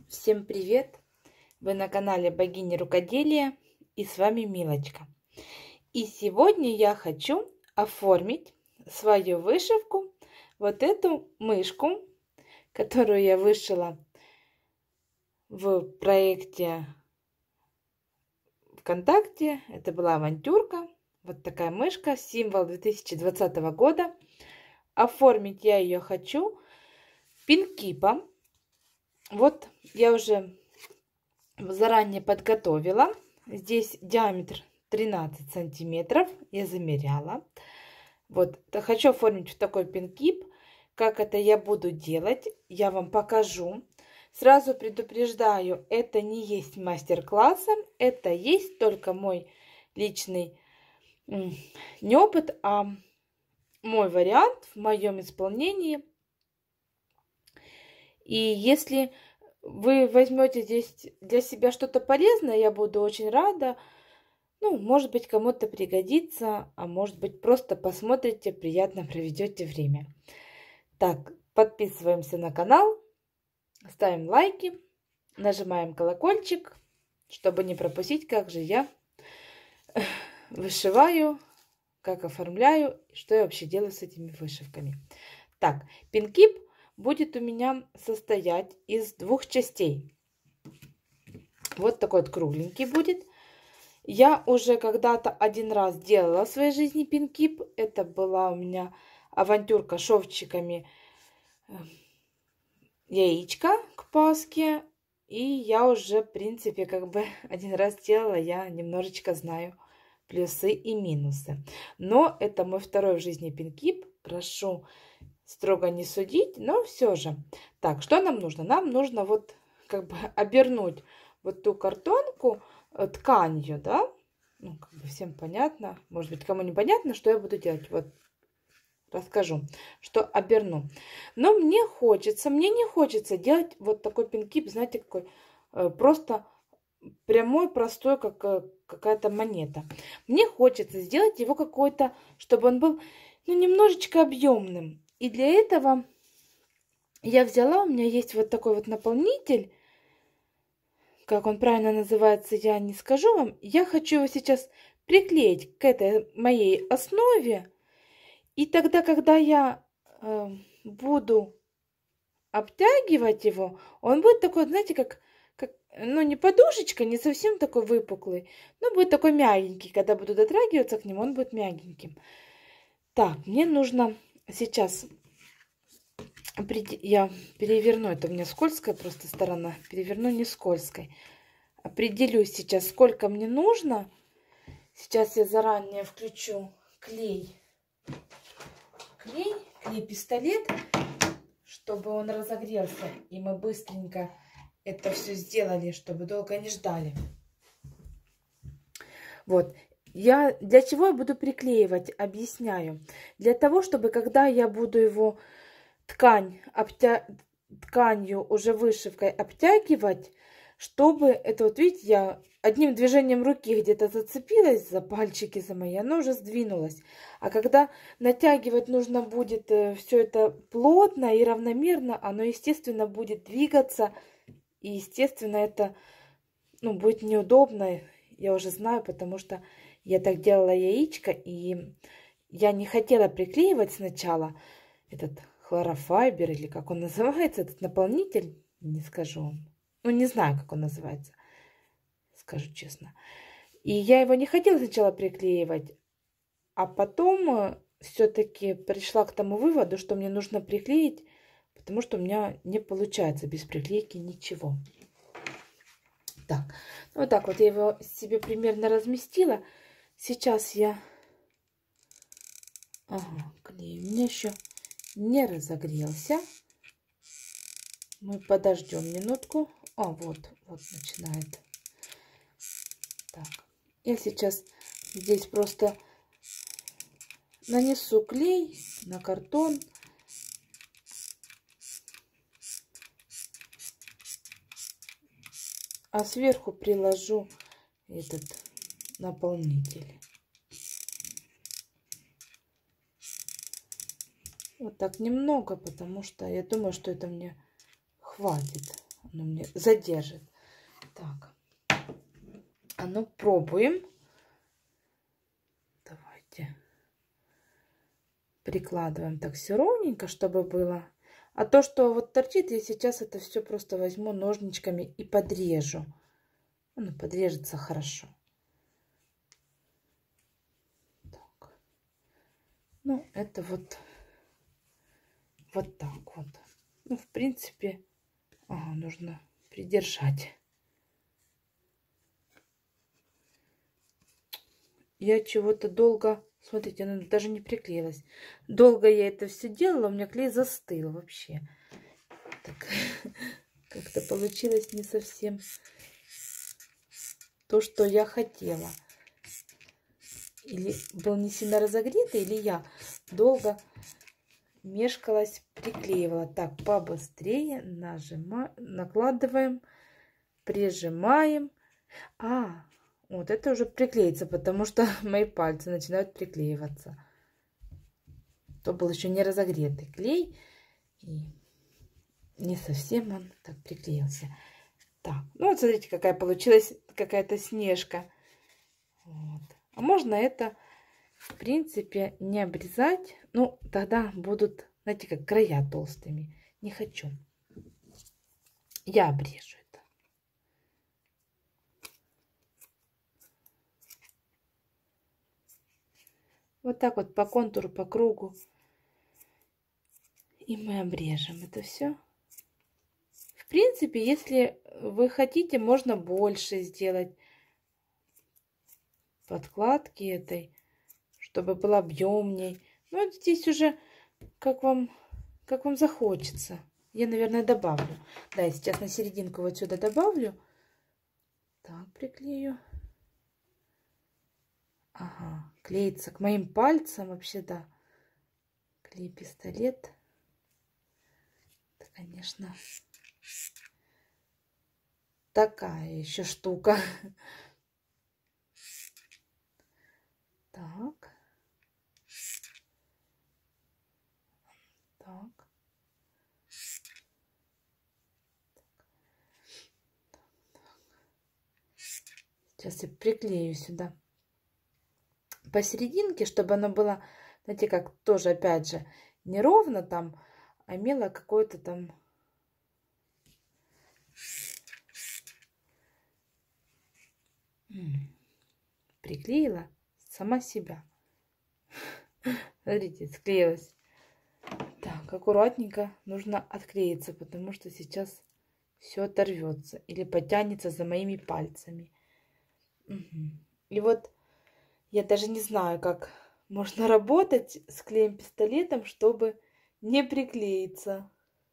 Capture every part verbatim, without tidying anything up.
Всем привет! Вы на канале Богини Рукоделия, и с вами Милочка. И сегодня я хочу оформить свою вышивку, вот эту мышку, которую я вышила в проекте ВКонтакте. Это была авантюрка. Вот такая мышка, символ две тысячи двадцатого года. Оформить я ее хочу пинкипом. Вот я уже заранее подготовила. Здесь диаметр тринадцать сантиметров. Я замеряла. Вот, хочу оформить в такой пинкип. Как это я буду делать, я вам покажу. Сразу предупреждаю, это не есть мастер-класса. Это есть только мой личный не опыт, а мой вариант в моем исполнении. И если вы возьмете здесь для себя что-то полезное, я буду очень рада. Ну, может быть, кому-то пригодится, а может быть, просто посмотрите, приятно проведете время. Так, подписываемся на канал, ставим лайки, нажимаем колокольчик, чтобы не пропустить, как же я вышиваю, как оформляю, что я вообще делаю с этими вышивками. Так, пинкип будет у меня состоять из двух частей. Вот такой вот кругленький будет. Я уже когда-то один раз делала в своей жизни пинкип. Это была у меня авантюрка шовчиками яичко к Пасхе. И я уже, в принципе, как бы один раз делала. Я немножечко знаю плюсы и минусы. Но это мой второй в жизни пинкип. Прошу строго не судить, но все же. Так, что нам нужно? Нам нужно вот как бы обернуть вот ту картонку тканью, да? Ну, как бы всем понятно. Может быть, кому не понятно, что я буду делать. Вот расскажу, что оберну. Но мне хочется, мне не хочется делать вот такой пинкип, знаете, какой просто прямой, простой, как какая-то монета. Мне хочется сделать его какой-то, чтобы он был, ну, немножечко объемным. И для этого я взяла, у меня есть вот такой вот наполнитель, как он правильно называется, я не скажу вам. Я хочу его сейчас приклеить к этой моей основе. И тогда, когда я э, буду обтягивать его, он будет такой, знаете, как, как, ну, не подушечка, не совсем такой выпуклый, но будет такой мягенький. Когда буду дотрагиваться к нему, он будет мягеньким. Так, мне нужно сейчас... Я переверну, это у меня скользкая просто сторона, переверну не скользкой. Определюсь сейчас, сколько мне нужно. Сейчас я заранее включу клей, клей, клей-пистолет, чтобы он разогрелся, и мы быстренько это все сделали, чтобы долго не ждали. Вот. Я для чего я буду приклеивать, объясняю. Для того, чтобы когда я буду его ткань обтя... тканью уже вышивкой обтягивать, чтобы это вот видите, я одним движением руки где-то зацепилась за пальчики за мои, оно уже сдвинулось. А когда натягивать нужно будет все это плотно и равномерно, оно естественно будет двигаться, и естественно это, ну, будет неудобно. Я уже знаю, потому что я так делала яичко, и я не хотела приклеивать сначала этот хлорофайбер, или как он называется, этот наполнитель, не скажу вам. Ну, не знаю, как он называется, скажу честно. И я его не хотела сначала приклеивать, а потом все-таки пришла к тому выводу, что мне нужно приклеить, потому что у меня не получается без приклейки ничего. Так, вот так вот я его себе примерно разместила. Сейчас я... Ага, клей у меня еще не разогрелся. Мы подождем минутку. А, вот, вот начинает. Так, я сейчас здесь просто нанесу клей на картон. А сверху приложу этот наполнитель. Вот так немного, потому что я думаю, что это мне хватит. оно мне задержит. Так. А ну, пробуем. Давайте. Прикладываем так все ровненько, чтобы было. А то, что вот торчит, я сейчас это все просто возьму ножничками и подрежу. Оно подрежется хорошо. Так. Ну, это вот, вот так вот. Ну, в принципе, ага, нужно придержать. Я чего-то долго... Смотрите, она даже не приклеилась. Долго я это все делала, у меня клей застыл вообще. Так, как-то получилось не совсем то, что я хотела. Или был не сильно разогретый, или я долго мешкалась, приклеивала. Так, побыстрее нажимаем, накладываем, прижимаем. А, вот это уже приклеится, потому что мои пальцы начинают приклеиваться. То был еще не разогретый клей. И не совсем он так приклеился. Так, ну вот смотрите, какая получилась какая-то снежка. Вот. А можно это, в принципе, не обрезать. Ну, тогда будут, знаете, как края толстыми. Не хочу. Я обрежу это. Вот так вот по контуру, по кругу. И мы обрежем это все. В принципе, если вы хотите, можно больше сделать подкладки этой, чтобы было объемней. Ну, вот здесь уже как вам, как вам захочется. Я, наверное, добавлю. Да, я сейчас на серединку вот сюда добавлю. Так, приклею. Ага, клеится к моим пальцам вообще, да. Клей-пистолет. Это, конечно, такая еще штука. Так. Так. Сейчас я приклею сюда посерединке, чтобы оно было, знаете, как тоже, опять же, не ровно там, а имело какое-то там приклеила сама себя. Смотрите, склеилась. Так, аккуратненько нужно отклеиться, потому что сейчас все оторвется или потянется за моими пальцами. Угу. И вот я даже не знаю, как можно работать с клеем-пистолетом, чтобы не приклеиться.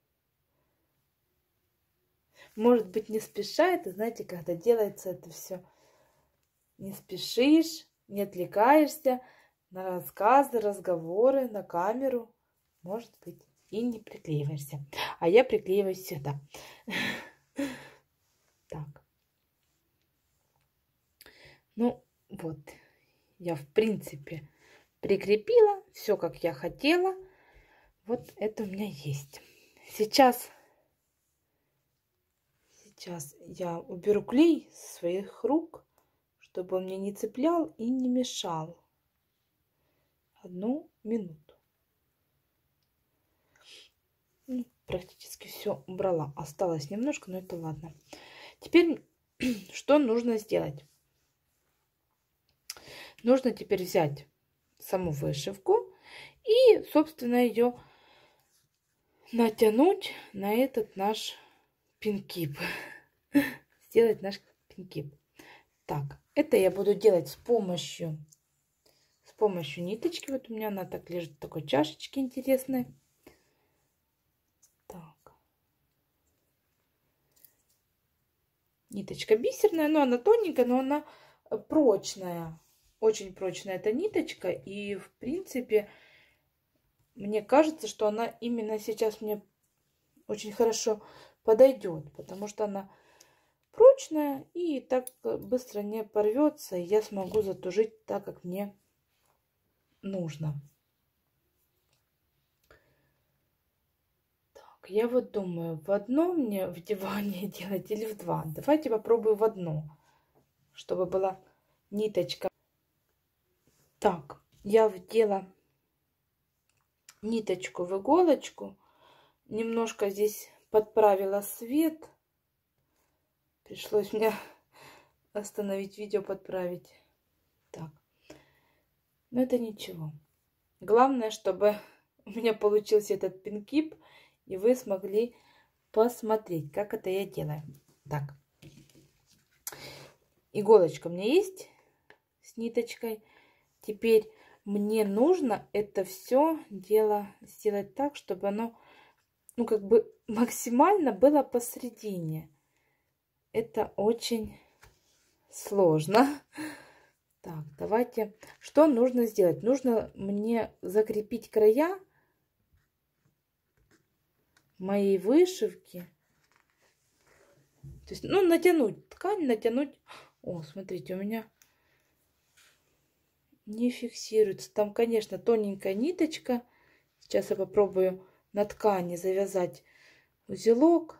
Может быть, не спеша, это, знаете, когда делается это все, не спешишь, не отвлекаешься на рассказы, разговоры, на камеру. Может быть, и не приклеиваешься. А я приклеиваюсь всегда. Так. Ну, вот. Я, в принципе, прикрепила все, как я хотела. Вот это у меня есть. Сейчас, сейчас я уберу клей с своих рук, чтобы он мне не цеплял и не мешал. Одну минуту. Ну, практически все убрала. Осталось немножко, но это ладно. Теперь что нужно сделать? Нужно теперь взять саму вышивку и, собственно, ее натянуть на этот наш пинкип. Сделать наш пинкип. Так, это я буду делать с помощью, с помощью ниточки. Вот у меня она так лежит в такой чашечке интересной. Так. Ниточка бисерная, но она тоненькая, но она прочная. Очень прочная эта ниточка. И, в принципе, мне кажется, что она именно сейчас мне очень хорошо подойдет. Потому что она прочная и так быстро не порвется. И я смогу затужить так, как мне нужно. Так, Так, я вот думаю, в одно мне вдевание делать или в два? Давайте попробую в одно, чтобы была ниточка. Так, я вдела ниточку в иголочку. Немножко здесь подправила свет. Пришлось мне остановить видео, подправить. Так, но это ничего. Главное, чтобы у меня получился этот пинкип, и вы смогли посмотреть, как это я делаю. Так, иголочка у меня есть с ниточкой. Теперь мне нужно это все дело сделать так, чтобы оно, ну, как бы максимально было посередине. Это очень сложно. Так, давайте. Что нужно сделать? Нужно мне закрепить края моей вышивки. То есть, ну, натянуть ткань, натянуть. О, смотрите, у меня не фиксируется. Там, конечно, тоненькая ниточка. Сейчас я попробую на ткани завязать узелок.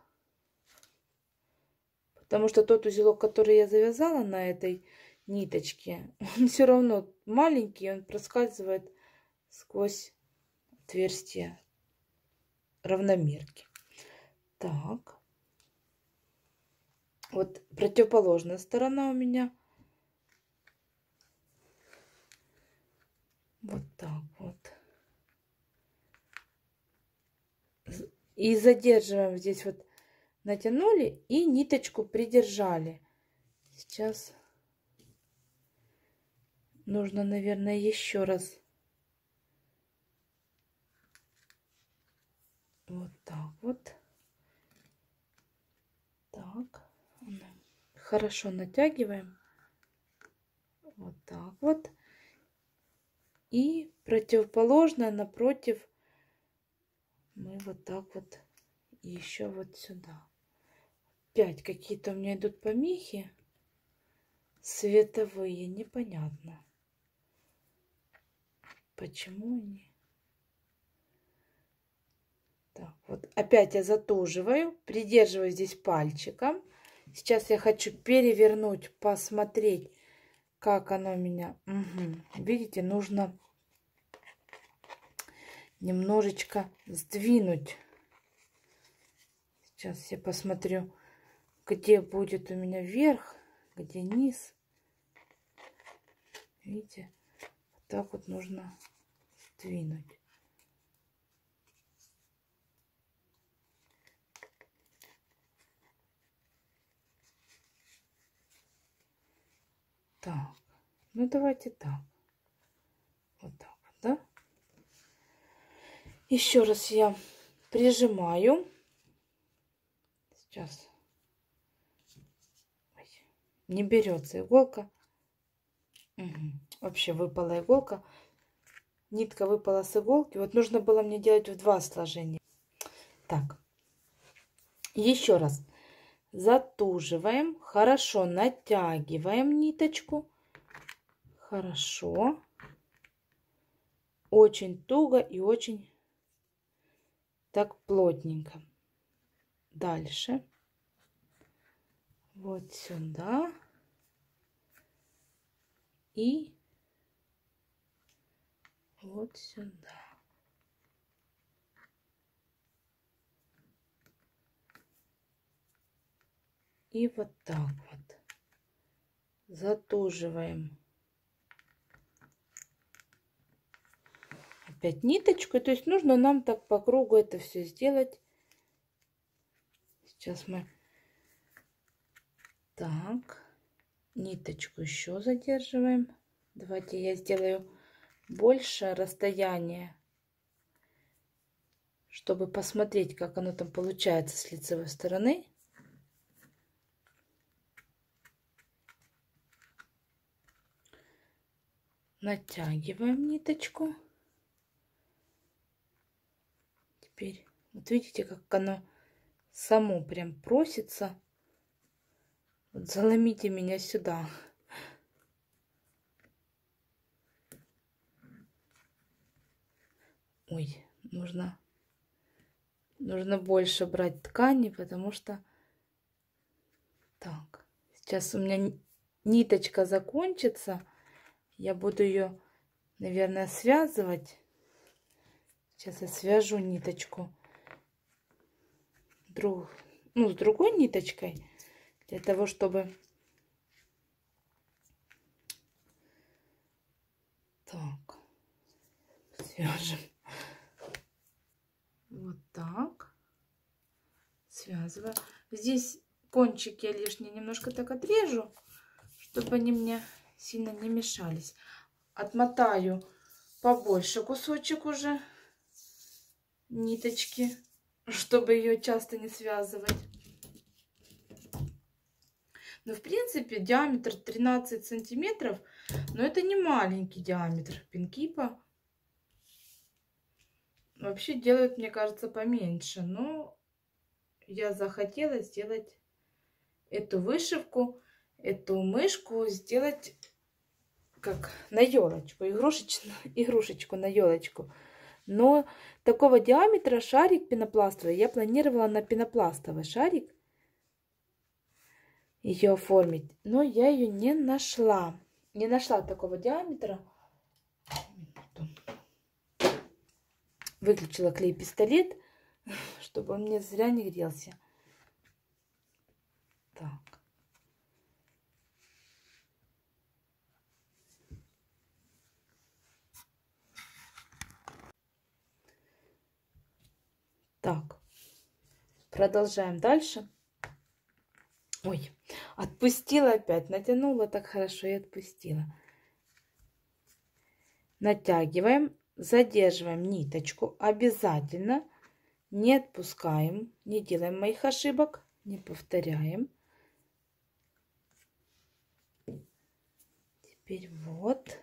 Потому что тот узелок, который я завязала на этой ниточке, он все равно маленький, он проскальзывает сквозь отверстие равномерки. Так. Вот противоположная сторона у меня. Вот так вот. И задерживаем здесь вот. Натянули и ниточку придержали. Сейчас нужно, наверное, еще раз. Вот так вот. Так. Хорошо натягиваем. Вот так вот. И противоположно напротив мы вот так вот еще вот сюда. Опять какие-то у меня идут помехи световые, непонятно почему они. Так, вот опять я затуживаю, придерживаю здесь пальчиком. Сейчас я хочу перевернуть, посмотреть, как оно у меня. Угу. Видите, нужно немножечко сдвинуть. Сейчас я посмотрю, где будет у меня верх, где низ. Видите, вот так вот нужно сдвинуть. Так, ну давайте так. Вот так вот, да? Еще раз я прижимаю. Сейчас. Ой, не берется иголка. Угу. Вообще выпала иголка. Нитка выпала с иголки. Вот нужно было мне делать в два сложения. Так. Еще раз. Затуживаем. Хорошо натягиваем ниточку. Хорошо. Очень туго и очень так плотненько. Дальше. Вот сюда. И вот сюда. И вот так вот. Затуживаем. Опять ниточку. То есть нужно нам так по кругу это все сделать. Сейчас мы так ниточку еще задерживаем. Давайте я сделаю больше расстояние, чтобы посмотреть, как оно там получается с лицевой стороны. Натягиваем ниточку. Теперь вот видите, как оно само прям просится. Вот заломите меня сюда. Ой, нужно Нужно больше брать ткани, потому что... Так, сейчас у меня ниточка закончится. Я буду ее, наверное, связывать. Сейчас я свяжу ниточку. Друг... Ну, с другой ниточкой. Для того, чтобы... Так. Свяжем. Вот так. Связываю. Здесь кончики я лишние немножко так отрежу, чтобы они мне сильно не мешались. Отмотаю побольше кусочек уже ниточки, чтобы ее часто не связывать. Но в принципе диаметр тринадцать сантиметров, но это не маленький диаметр пинкипа. Вообще делают, мне кажется, поменьше, но я захотела сделать эту вышивку, эту мышку сделать как на елочку, игрушечную, игрушечку на елочку. Но такого диаметра шарик пенопластовый я планировала на пенопластовый шарик ее оформить, но я ее не нашла. Не нашла такого диаметра. Выключила клей-пистолет, чтобы он мне зря не грелся. Так. Так. Продолжаем дальше. Ой, отпустила опять. Натянула так хорошо и отпустила. Натягиваем, задерживаем ниточку. Обязательно не отпускаем. Не делаем моих ошибок. Не повторяем. Теперь вот.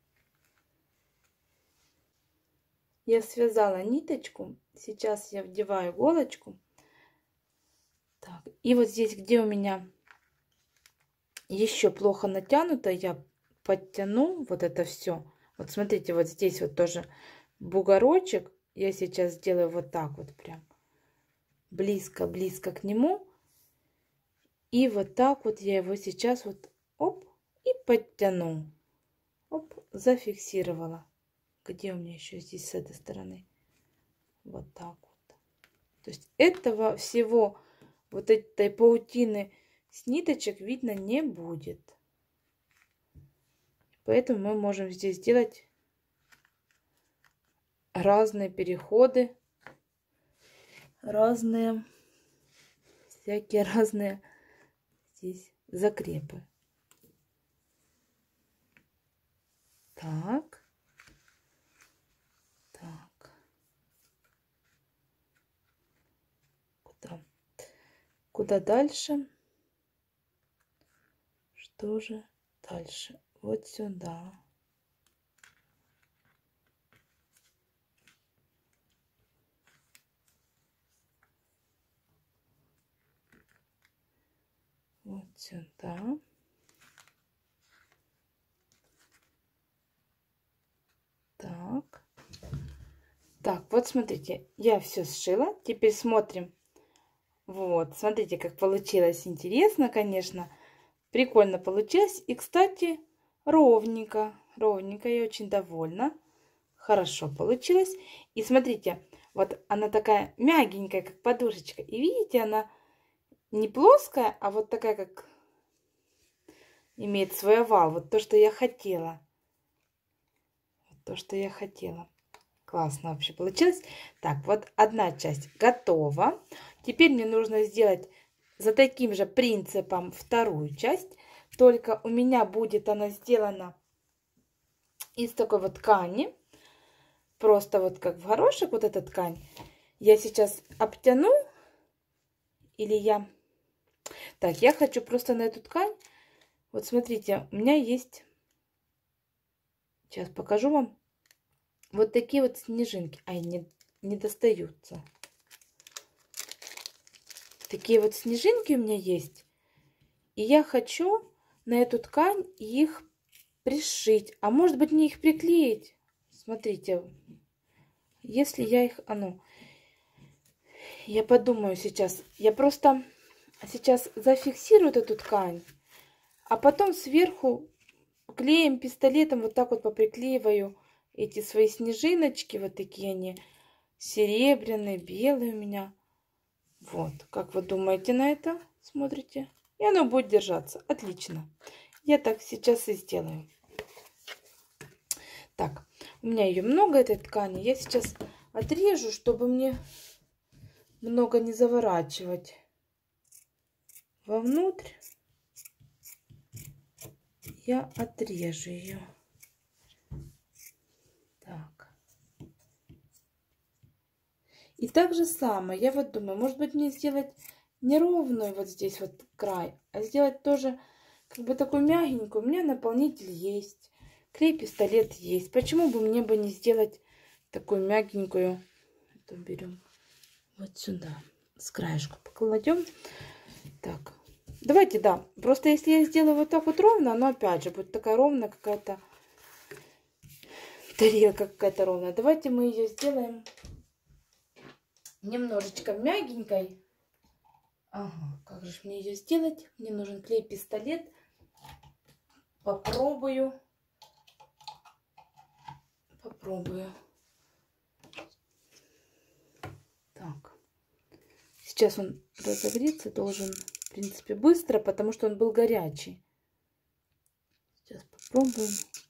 Я связала ниточку. Сейчас я вдеваю иголочку. Так, и вот здесь, где у меня еще плохо натянуто, я подтяну вот это все. Вот смотрите, вот здесь вот тоже бугорочек. Я сейчас сделаю вот так вот прям. Близко-близко к нему. И вот так вот я его сейчас вот оп и подтяну. Оп, зафиксировала. Где у меня еще здесь с этой стороны? Вот так вот. То есть этого всего, вот этой паутины с ниточек видно не будет. Поэтому мы можем здесь сделать разные переходы, разные, всякие разные здесь закрепы. Так. Так. Куда? Куда дальше? Что же дальше? Вот сюда. Вот сюда. Так. Так, вот смотрите, я все сшила. Теперь смотрим. Вот, смотрите, как получилось. Интересно, конечно. Прикольно получилось. И, кстати, ровненько. Ровненько. Я очень довольна. Хорошо получилось. И смотрите, вот она такая мягенькая, как подушечка. И видите, она не плоская, а вот такая, как имеет свой овал. Вот то, что я хотела. Вот то, что я хотела. Классно вообще получилось. Так, вот одна часть готова. Теперь мне нужно сделать за таким же принципом вторую часть. Только у меня будет она сделана из такой вот ткани. Просто вот как в горошек вот эта ткань. Я сейчас обтяну. Или я... Так, я хочу просто на эту ткань. Вот смотрите, у меня есть... Сейчас покажу вам. Вот такие вот снежинки. Ай, не, не достаются. Такие вот снежинки у меня есть. И я хочу на эту ткань их пришить. А может быть, мне их приклеить. Смотрите. Если я их... А ну. Я подумаю сейчас. Я просто сейчас зафиксирую эту ткань, а потом сверху клеем, пистолетом вот так вот поприклеиваю эти свои снежиночки. Вот такие они серебряные, белые у меня. Вот. Как вы думаете на это? Смотрите. И оно будет держаться. Отлично. Я так сейчас и сделаю. Так, у меня ее много, этой ткани. Я сейчас отрежу, чтобы мне много не заворачивать вовнутрь. Я отрежу ее. Так. И так же самое. Я вот думаю, может быть, мне сделать неровную вот здесь вот край, а сделать тоже как бы такую мягенькую. У меня наполнитель есть. Клей-пистолет есть. Почему бы мне бы не сделать такую мягенькую? Это берем вот сюда. С краешку покладем. Так. Давайте, да. Просто если я сделаю вот так вот ровно, оно опять же будет такая ровная какая-то тарелка какая-то ровная. Давайте мы ее сделаем немножечко мягенькой. Ага, как же мне ее сделать? Мне нужен клей-пистолет. Попробую. Попробую. Так. Сейчас он разогреться должен, в принципе, быстро, потому что он был горячий. Сейчас попробуем.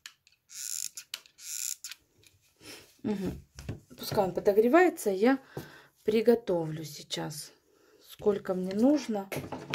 Угу. Пускай он подогревается, я приготовлю сейчас, сколько мне нужно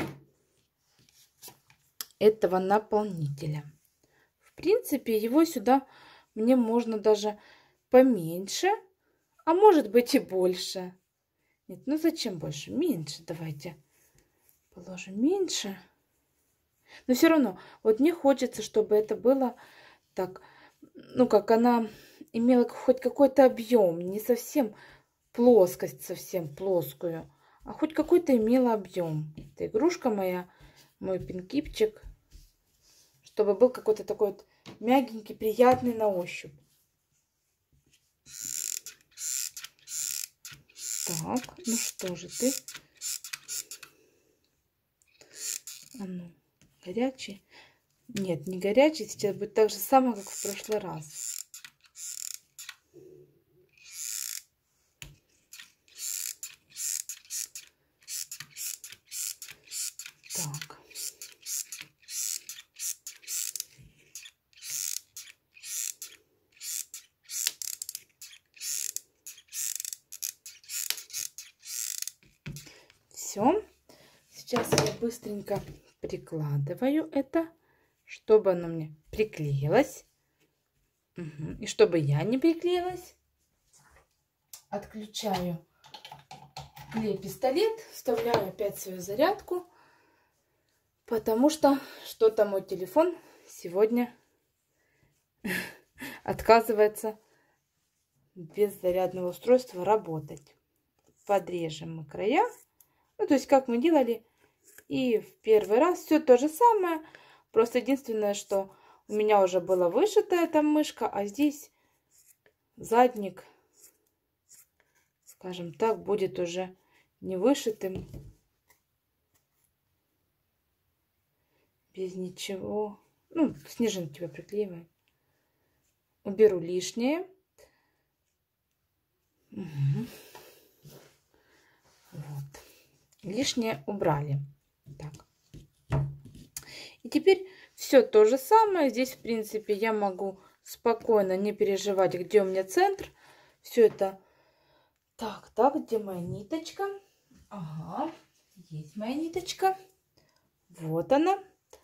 этого наполнителя. В принципе, его сюда мне можно даже поменьше, а может быть и больше. Нет, ну зачем больше? Меньше давайте положим меньше. Но все равно, вот мне хочется, чтобы это было так, ну как она имела хоть какой-то объем, не совсем плоскость, совсем плоскую, а хоть какой-то имела объем. Это игрушка моя, мой пинкипчик, чтобы был какой-то такой вот мягенький, приятный на ощупь. Так, ну что же ты? А ну, горячий? Нет, не горячий. Сейчас будет так же самое, как в прошлый раз. Так. Все. Сейчас я быстренько прикладываю это, чтобы оно мне приклеилось. Угу. И чтобы я не приклеилась, отключаю клей-пистолет, вставляю опять свою зарядку, потому что что-то мой телефон сегодня отказывается без зарядного устройства работать. Подрежем мы края. Ну, то есть, как мы делали и в первый раз. Все то же самое. Просто единственное, что у меня уже была вышита эта мышка, а здесь задник, скажем так, будет уже не вышитым. Без ничего. Ну, снежинки приклеиваем. Уберу лишнее. Угу. Вот. Лишнее убрали. Так. И теперь все то же самое. Здесь, в принципе, я могу спокойно не переживать, где у меня центр. Все это... Так, так, где моя ниточка? Ага, есть моя ниточка. Вот она.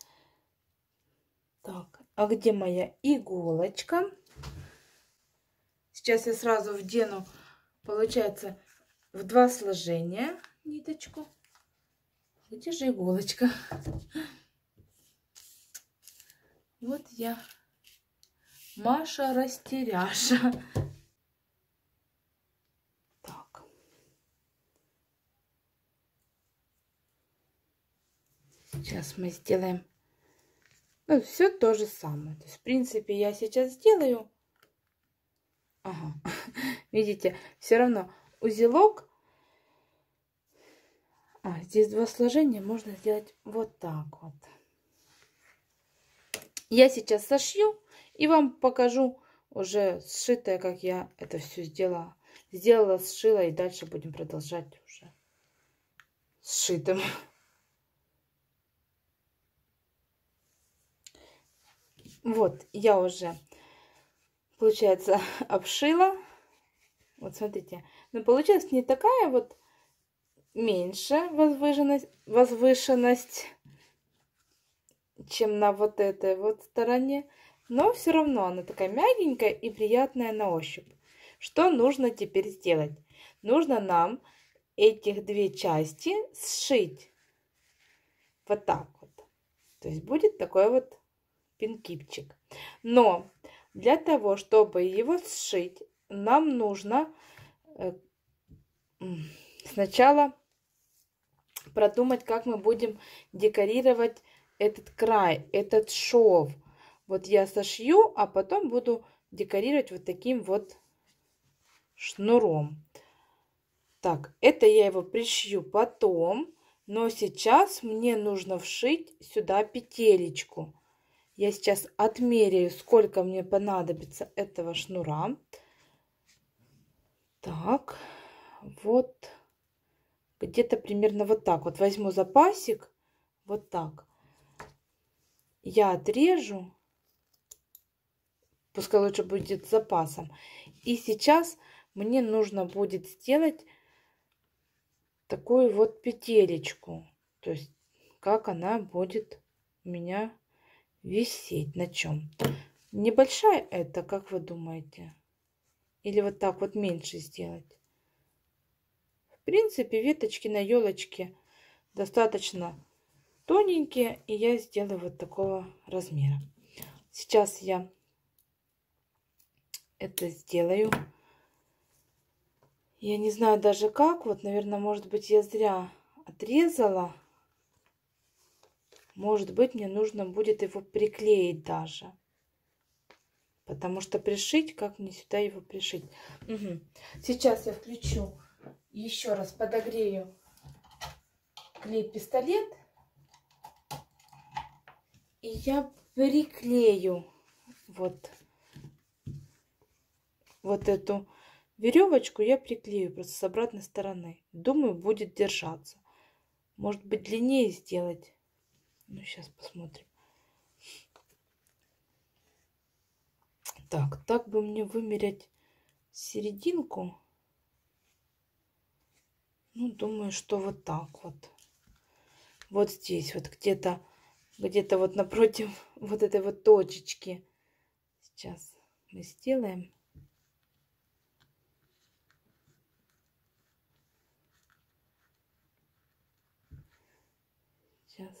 Так, а где моя иголочка? Сейчас я сразу вдену, получается, в два сложения ниточку. Где же иголочка? Вот я, Маша растеряша. Так. Сейчас мы сделаем, ну, все то же самое. То есть, в принципе, я сейчас сделаю. Ага. Видите, все равно узелок А, здесь два сложения, можно сделать вот так вот. Я сейчас сошью и вам покажу уже сшитое, как я это все сделала. Сделала, сшила, и дальше будем продолжать уже сшитым. Вот, я уже, получается, обшила. Вот смотрите. Но получилась не такая вот меньше возвышенность, возвышенность, чем на вот этой вот стороне. Но все равно она такая мягенькая и приятная на ощупь. Что нужно теперь сделать? Нужно нам этих две части сшить. Вот так вот. То есть будет такой вот пинкипчик. Но для того, чтобы его сшить, нам нужно э, сначала продумать, как мы будем декорировать этот край, этот шов. Вот я сошью, а потом буду декорировать вот таким вот шнуром. Так, это я его пришью потом, но сейчас мне нужно вшить сюда петелечку. Я сейчас отмеряю, сколько мне понадобится этого шнура. Так, вот где-то примерно вот так вот возьму запасик, вот так. Я отрежу, пускай лучше будет с запасом. И сейчас мне нужно будет сделать такую вот петелечку, то есть как она будет у меня висеть, на чем. Небольшая это, как вы думаете? Или вот так вот меньше сделать? В принципе, веточки на елочке достаточно тоненькие, и я сделаю вот такого размера. Сейчас я это сделаю. Я не знаю даже как. Вот, наверное, может быть, я зря отрезала. Может быть, мне нужно будет его приклеить даже. Потому что пришить, как мне сюда его пришить? Угу. Сейчас я включу, еще раз подогрею клей-пистолет. И я приклею вот, вот эту веревочку, я приклею просто с обратной стороны. Думаю, будет держаться. Может быть, длиннее сделать. Ну, сейчас посмотрим. Так, так бы мне вымерять серединку. Ну, думаю, что вот так вот. Вот здесь, вот где-то, где-то вот напротив вот этой вот точечки. Сейчас мы сделаем. Сейчас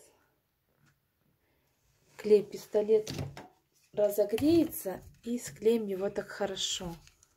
клей-пистолет разогреется и склеим его так хорошо.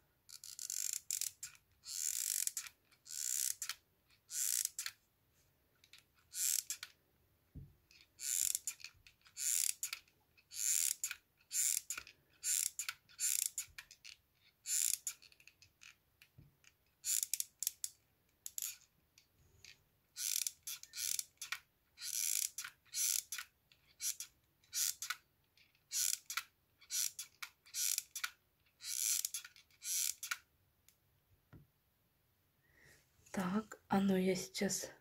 Так, а ну я сейчас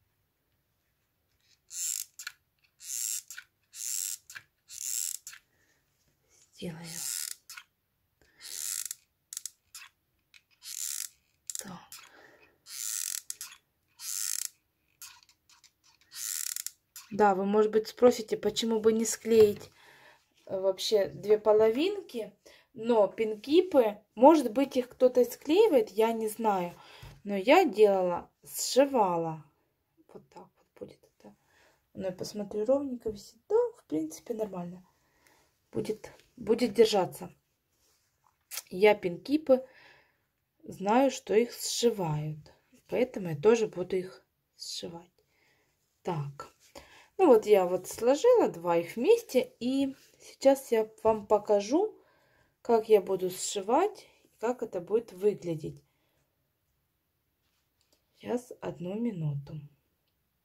сделаю. Так. Да, вы, может быть, спросите, почему бы не склеить вообще две половинки, но пинкипы, может быть, их кто-то склеивает, я не знаю, но я делала, сшивала. Вот так вот будет это. Ну, я посмотрю, ровненько висит. Да, в принципе, нормально. Будет, будет держаться. Я пинкипы знаю, что их сшивают. Поэтому я тоже буду их сшивать. Так. Ну вот я вот сложила два их вместе. И сейчас я вам покажу, как я буду сшивать и как это будет выглядеть. Сейчас одну минуту.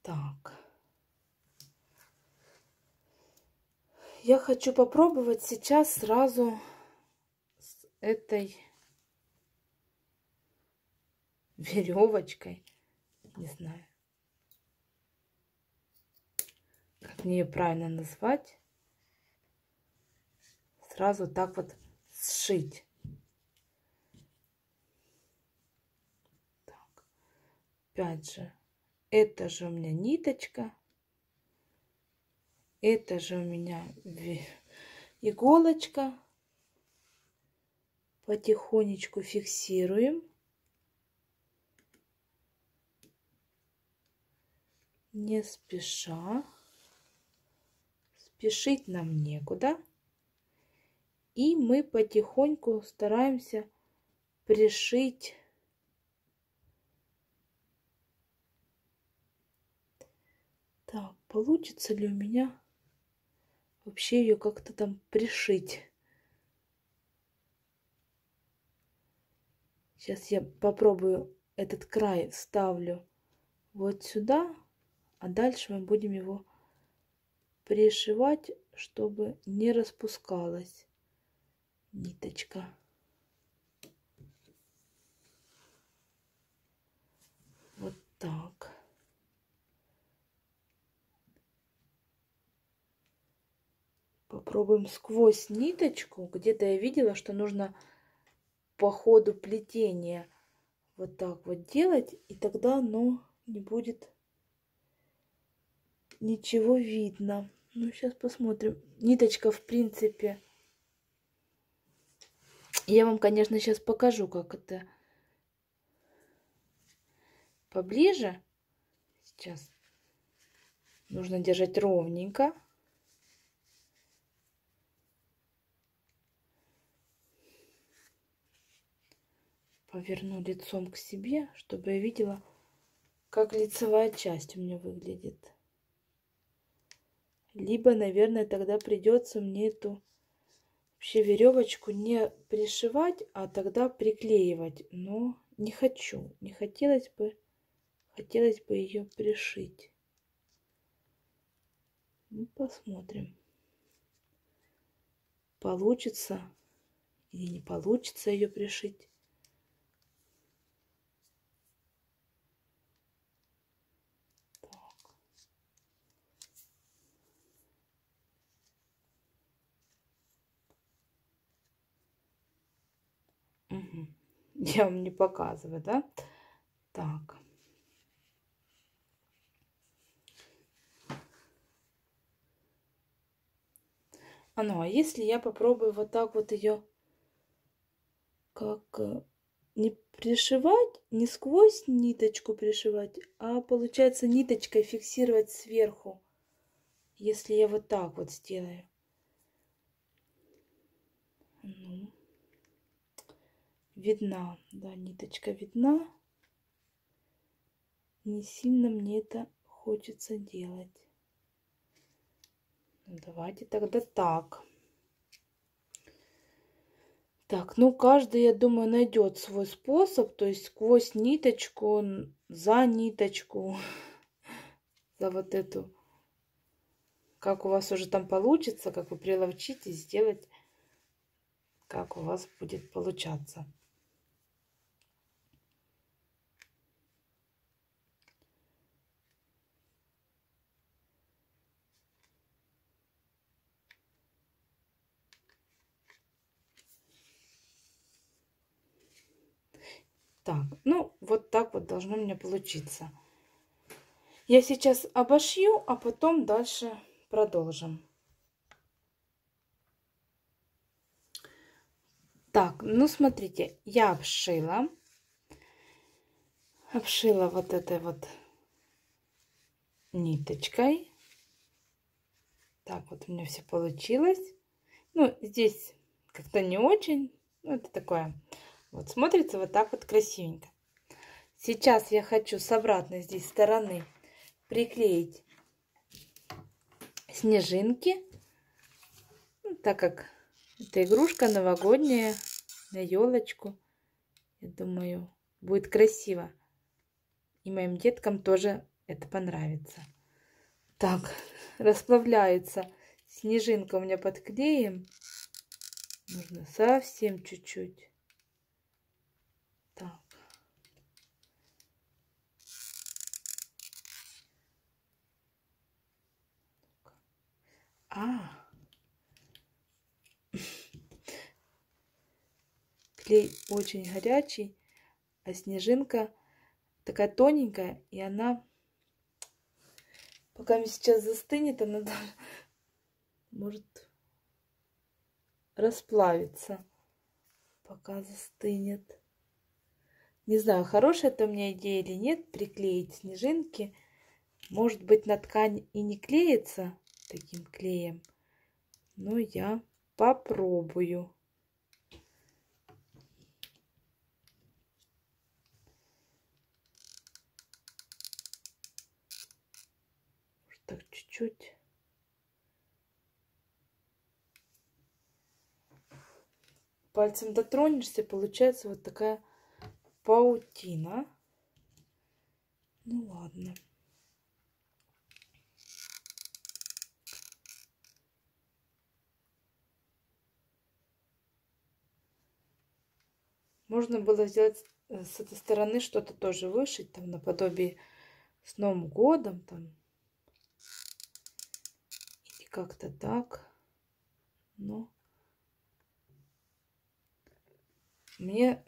Так. Я хочу попробовать сейчас сразу с этой веревочкой. Не знаю, как мне ее правильно назвать. Сразу так вот сшить. Так. Опять же, это же у меня ниточка. Это же у меня иголочка. Потихонечку фиксируем. Не спеша. Спешить нам некуда. И мы потихоньку стараемся пришить так, получится ли у меня вообще ее как-то там пришить. Сейчас я попробую этот край ставлю вот сюда, а дальше мы будем его пришивать, чтобы не распускалась ниточка. Вот так. Попробуем сквозь ниточку. Где-то я видела, что нужно по ходу плетения вот так вот делать, и тогда оно не будет ничего видно. Ну, сейчас посмотрим. Ниточка, в принципе, я вам, конечно, сейчас покажу, как это поближе. Сейчас нужно держать ровненько. Поверну лицом к себе, чтобы я видела, как лицевая часть у меня выглядит. Либо, наверное, тогда придется мне эту вообще веревочку не пришивать, а тогда приклеивать. Но не хочу. Не хотелось бы, хотелось бы ее пришить. Ну, посмотрим, получится или не получится ее пришить. Угу. Я вам не показываю, да? Так. А ну, а если я попробую вот так вот ее как не пришивать, не сквозь ниточку пришивать, а получается ниточкой фиксировать сверху, если я вот так вот сделаю. Ну, видна, да, ниточка видна. Не сильно мне это хочется делать. Ну, давайте тогда так. Так, ну каждый, я думаю, найдет свой способ, то есть сквозь ниточку, за ниточку, за вот эту, как у вас уже там получится, как вы приловчитесь сделать, как у вас будет получаться. Так, ну вот так вот должно у меня получиться. Я сейчас обошью, а потом дальше продолжим. Так, ну смотрите, я обшила. Обшила вот этой вот ниточкой. Так вот у меня все получилось. Ну, здесь как-то не очень. Ну, это такое. Вот смотрится вот так вот красивенько. Сейчас я хочу с обратной здесь стороны приклеить снежинки. Ну, так как это игрушка новогодняя на елочку. Я думаю, будет красиво. И моим деткам тоже это понравится. Так, расплавляется снежинка у меня под клеем. Нужно совсем чуть-чуть. Так. А. Клей очень горячий, а снежинка такая тоненькая, и она, пока сейчас застынет, она даже может расплавиться, пока застынет. Не знаю, хорошая это у меня идея или нет, приклеить снежинки. Может быть, на ткань и не клеится таким клеем, но я попробую. Так, чуть-чуть. Пальцем дотронешься, получается вот такая паутина. Ну ладно. Можно было сделать с этой стороны что-то тоже вышить, там наподобие с Новым годом, там. И как-то так. Но мне,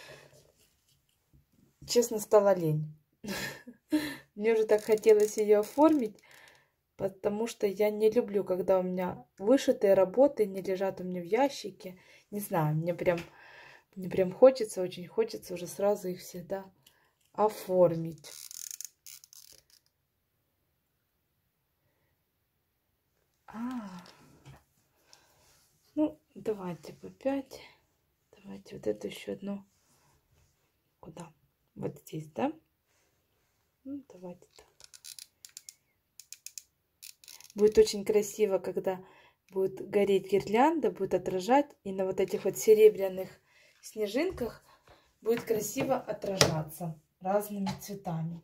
честно, стало лень. Мне уже так хотелось ее оформить, потому что я не люблю, когда у меня вышитые работы не лежат у меня в ящике. Не знаю, мне прям, мне прям хочется, очень хочется уже сразу их всегда оформить. А, ну, давайте по пять. Давайте вот эту еще одну. Куда? Вот здесь, да? Ну, давайте так. Будет очень красиво, когда будет гореть гирлянда, будет отражать. И на вот этих вот серебряных снежинках будет красиво отражаться разными цветами.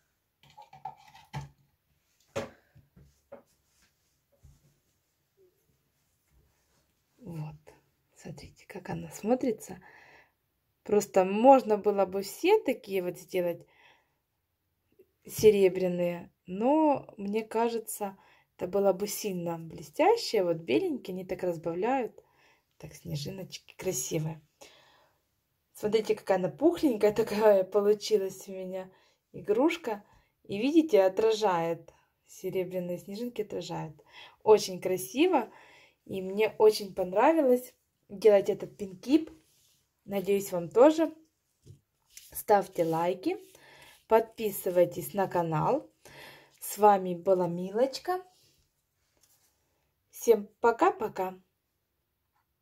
Вот. Смотрите, как она смотрится. Просто можно было бы все такие вот сделать серебряные, но мне кажется, это было бы сильно блестящее. Вот беленькие, они так разбавляют. Так, снежиночки красивые. Смотрите, какая она пухленькая такая получилась у меня игрушка. И видите, отражает. Серебряные снежинки отражают. Очень красиво. И мне очень понравилось делать этот пинкип. Надеюсь, вам тоже. Ставьте лайки. Подписывайтесь на канал. С вами была Милочка. Всем пока-пока.